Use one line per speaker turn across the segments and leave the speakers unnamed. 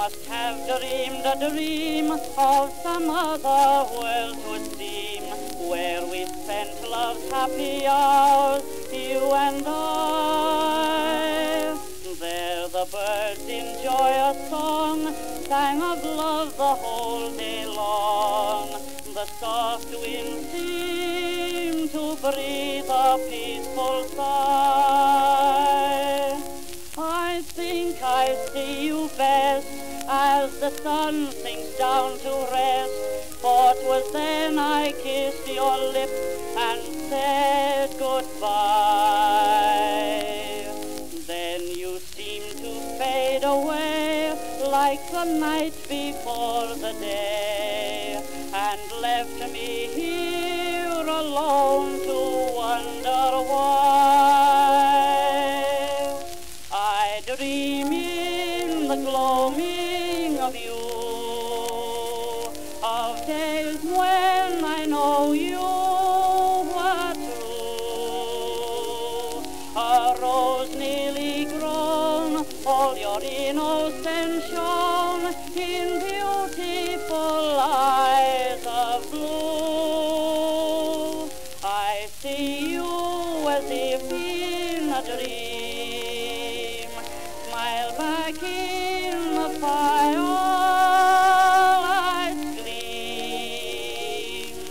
must have dreamed a dream of some other world would seem, where we spent love's happy hours, you and I. There the birds in joyous song sang of love the whole day long. The soft wind seemed to breathe a peaceful sigh. I think I see you best as the sun sinks down to rest, for 'twas then I kissed your lips and said goodbye. Then you seemed to fade away like the night before the day, and left me here alone to wonder why. I dream in the gloaming of you, of days when I know you were true. A rose nearly grown, all your innocence shone in beautiful eyes of blue. I see you as if in a dream, smile back in the firelight's gleam.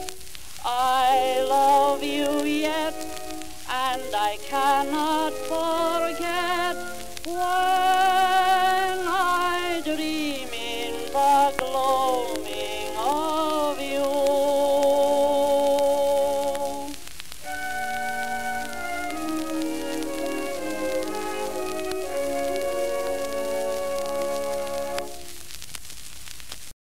I love you yet, and I cannot forget when I dream in the glow.